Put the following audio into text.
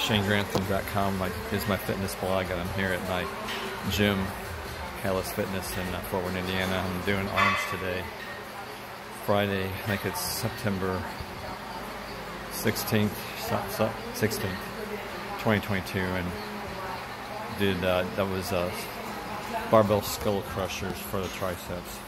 ShaneGrantham.com is my fitness blog, and I'm here at my gym, Callus Fitness in Fort Worth, Indiana. I'm doing arms today, Friday. I think it's September 16th, 2022, and did that was barbell skull crushers for the triceps.